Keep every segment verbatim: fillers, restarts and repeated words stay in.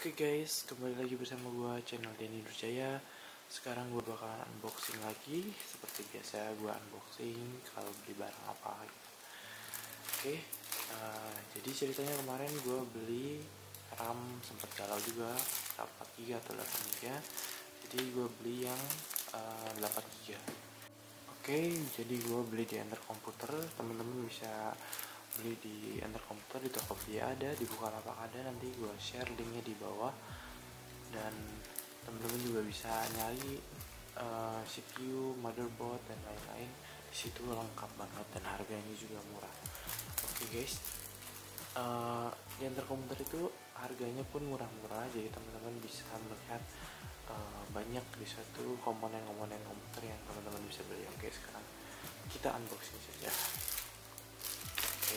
Oke guys, kembali lagi bersama gue channel Denny Durjaya. Sekarang gue bakalan unboxing lagi. Seperti biasa gue unboxing kalau beli barang apa gitu. Oke, uh, jadi ceritanya kemarin gue beli RAM, sempat galau juga empat giga atau delapan giga. Jadi gue beli yang uh, delapan giga. Oke, jadi gue beli di Enter Komputer. Temen-temen bisa beli di Enter Komputer, di Tokopedia ada, di Bukalapak ada. Nanti gue share linknya di bawah. Dan temen-temen juga bisa nyari uh, C P U, motherboard dan lain-lain. Di situ lengkap banget dan harganya juga murah. Oke guys, uh, di Enter Komputer itu harganya pun murah-murah. Jadi teman-teman bisa melihat uh, banyak di satu komponen-komponen komputer yang teman-teman bisa beli. Oke, sekarang kita unboxing saja. Oke,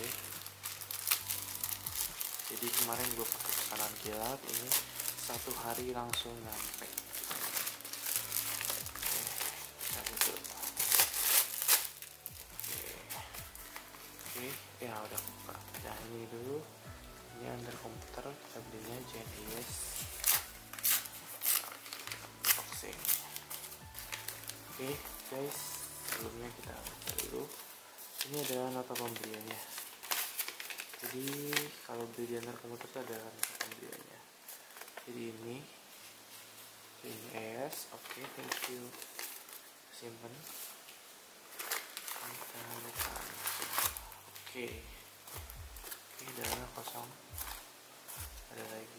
jadi kemarin gue pakai pesanan kilat, ini satu hari langsung nyampe. Oke, kita buka. Oke, oke, ya udah buka. Nah ini dulu, ini Enter Komputer, kita belinya J N I S unboxing. Oke guys, sebelumnya kita buka dulu. Ini adalah nota pembeliannya. Jadi kalau beli di Enter Komputer itu ada nota pembeliannya. Jadi ini J N I S, oke, okay, thank you. Simpen. Kita buka. Oke, ini dalamnya kosong. Ada lagi.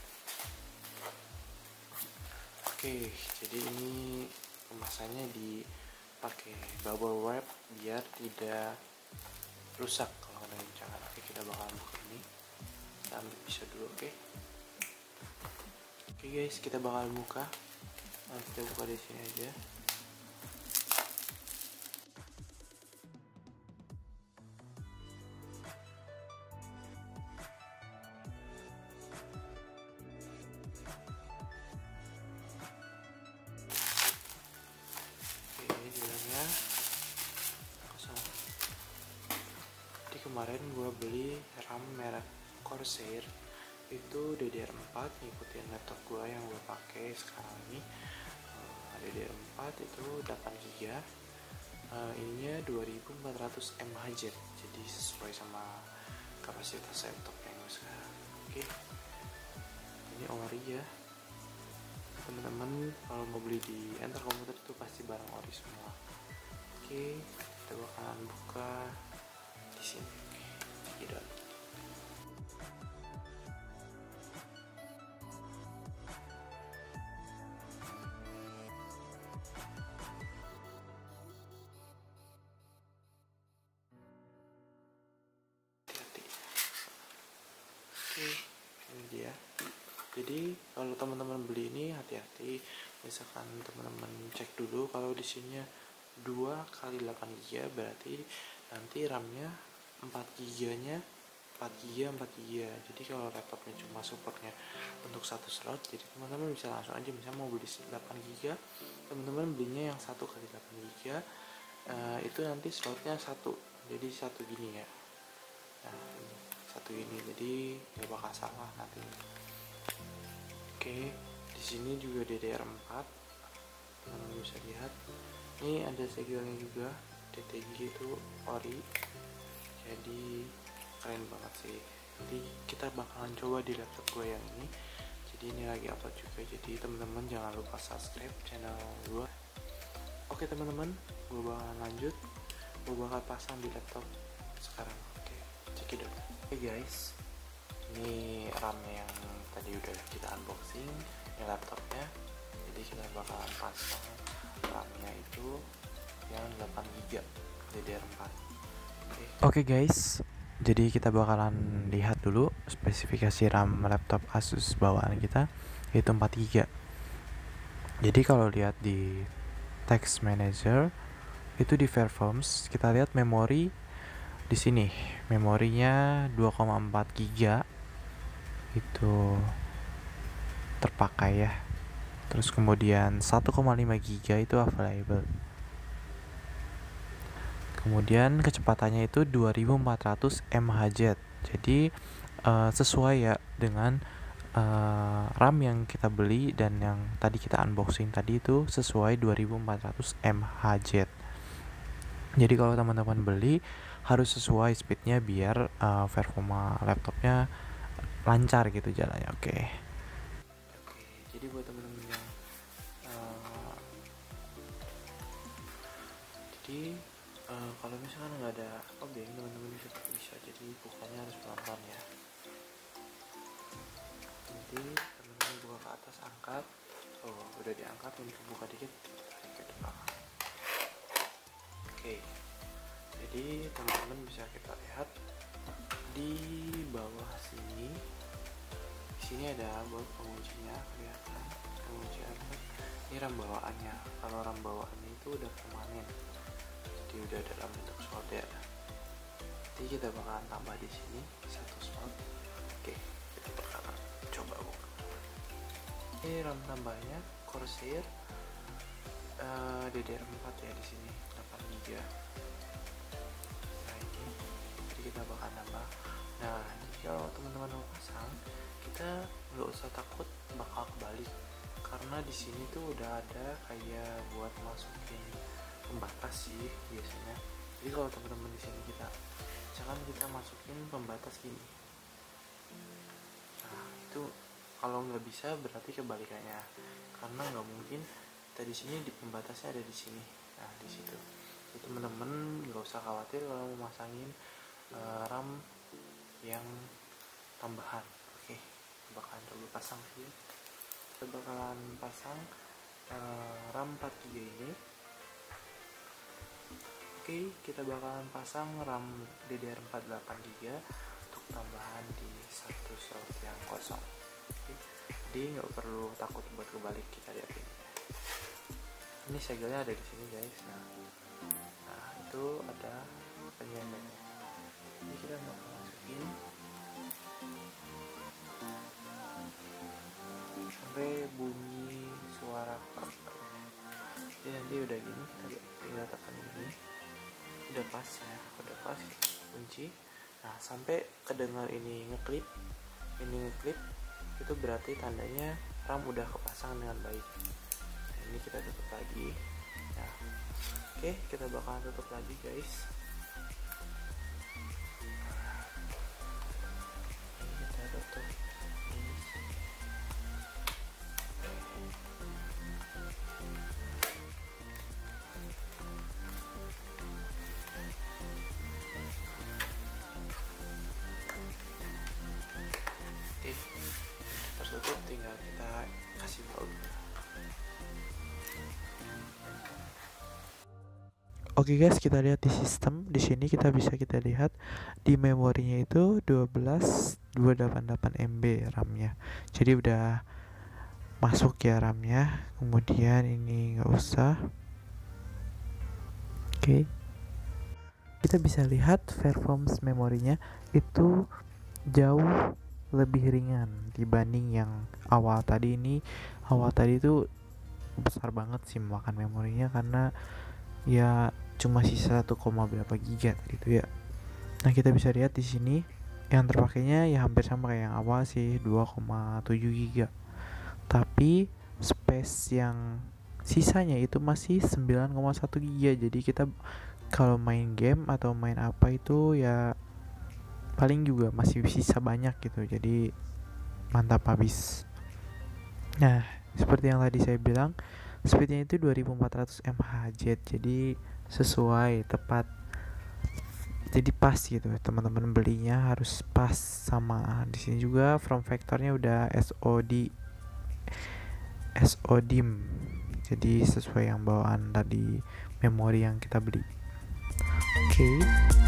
Oke, jadi ini kemasannya dipakai bubble wrap biar tidak rusak kalau kena guncangan. Oke, kita bakal buka ini. Kita ambil pisau dulu, oke. Oke guys, kita bakal buka. Nah, kita buka di sini aja. Oke, ini dalamnya kosong. Jadi kemarin gue beli RAM merek Corsair itu D D R empat, ngikutin laptop gue yang gue pakai sekarang ini. uh, D D R empat itu delapan giga, uh, ininya dua ribu empat ratus mAh, jadi sesuai sama kapasitas laptop yang gue sekarang. Oke, ini ori ya teman-teman. Kalau mau beli di Enter Komputer itu pasti barang ori semua. Oke, kita bakalan buka di sini. Oke, tidak. Oke, ini dia. Jadi kalau teman-teman beli ini hati-hati, misalkan teman-teman cek dulu kalau di sininya dua kali delapan giga, berarti nanti RAM-nya empat giga-nya empat giga empat giga. Jadi kalau laptopnya cuma supportnya untuk satu slot, jadi teman-teman bisa langsung aja, misalnya mau beli delapan giga, teman-teman belinya yang satu kali delapan giga, uh, itu nanti slotnya satu, jadi satu gini ya. Nah, ini satu ini, jadi nggak bakal salah nanti. Oke, di sini juga D D R empat, teman-teman bisa lihat. Ini ada segelnya juga, D T G itu ori, jadi keren banget sih. Jadi kita bakalan coba di laptop gue yang ini. Jadi ini lagi upload juga, jadi teman-teman jangan lupa subscribe channel gue. Oke teman-teman, gue bakalan lanjut, gue bakal pasang di laptop sekarang. Oke, cekidot. Oke guys, ini RAM yang tadi udah kita unboxing, ini laptopnya. Jadi kita bakalan pasang RAM-nya itu yang delapan giga D D R empat. Oke. Oke guys, jadi kita bakalan lihat dulu spesifikasi RAM laptop Asus bawaan kita, yaitu empat giga. Jadi kalau lihat di text manager itu di performance, kita lihat memori di sini, memorinya dua koma empat giga itu terpakai ya. Terus kemudian satu koma lima giga itu available. Kemudian kecepatannya itu dua ribu empat ratus mAh. Jadi uh, sesuai ya dengan uh, RAM yang kita beli dan yang tadi kita unboxing tadi itu sesuai dua ribu empat ratus mHz. Jadi kalau teman-teman beli harus sesuai speednya biar uh, performa laptopnya lancar gitu jalannya. Oke. Okay. Oke, jadi buat teman-teman yang uh, jadi uh, kalau misalkan nggak ada obeng, teman-teman bisa bisa. Jadi bukanya harus pelan-pelan ya. Nanti teman-teman buka ke atas, angkat. Oh, udah diangkat, ini buka dikit, tarik ke depan. Oke, jadi teman-teman bisa kita lihat di bawah sini. Di sini ada buat penguncinya, kelihatan pengunci apa? Ini RAM bawaannya. Kalau RAM bawaannya itu udah permanen, jadi udah dalam bentuk solder. Jadi kita bakalan tambah di sini satu slot. Oke, kita bakalan coba buka. Ini RAM tambahnya Corsair uh, D D R empat ya, di sini delapan giga. Nah ini, jadi kita bakal nambah. Nah jadi kalau teman-teman mau pasang, kita nggak usah takut bakal kebalik, karena di sini tuh udah ada kayak buat masukin pembatas sih biasanya. Jadi kalau teman-teman di sini kita, misalkan kita masukin pembatas gini, nah itu kalau nggak bisa berarti kebalikannya, karena nggak mungkin kita di sini di pembatasnya ada di sini. Nah di situ, jadi teman-teman nggak usah khawatir kalau mau masangin uh, RAM yang tambahan. Oke, kita bakalan coba pasang sih. Kita bakalan pasang uh, RAM empat giga ini. Oke, kita bakalan pasang RAM D D R empat delapan giga untuk tambahan di satu slot yang kosong. Oke, jadi nggak perlu takut buat kebalik. Kita lihat ini. Ini segelnya ada di sini guys. Nah, nah itu ada penyangga. Ini kita bakal masukin sampai bunyi suara krek. Jadi nanti udah gini, kita tinggal tekan ini. Udah pas ya, udah pas kunci. Nah sampai kedengar ini ngeklip, ini ngeklip, itu berarti tandanya RAM udah kepasang dengan baik. Nah, ini kita tutup lagi. Nah, oke, kita bakalan tutup lagi guys. Nah, ini kita tutup. Tertutup, tinggal kita kasih baut. Oke guys, kita lihat di sistem. Di sini kita bisa kita lihat di memorinya itu dua belas dua ratus delapan puluh delapan M B RAM-nya. Jadi udah masuk ya RAM-nya. Kemudian ini nggak usah. Oke. Kita bisa lihat performance memorinya itu jauh lebih ringan dibanding yang awal tadi. Ini awal tadi itu besar banget sih makan memorinya, karena ya cuma sisa satu, berapa giga gitu ya. Nah kita bisa lihat di sini yang terpakainya ya hampir sama kayak yang awal sih, dua koma tujuh giga. Tapi space yang sisanya itu masih sembilan koma satu giga. Jadi kita kalau main game atau main apa itu ya paling juga masih sisa banyak gitu. Jadi mantap habis. Nah seperti yang tadi saya bilang, speednya itu dua ribu empat ratus mHz. Jadi sesuai, tepat, jadi pas gitu. Teman-teman belinya harus pas. Sama di sini juga form factornya udah S O D S O D I M, jadi sesuai yang bawaan tadi memori yang kita beli. Oke okay.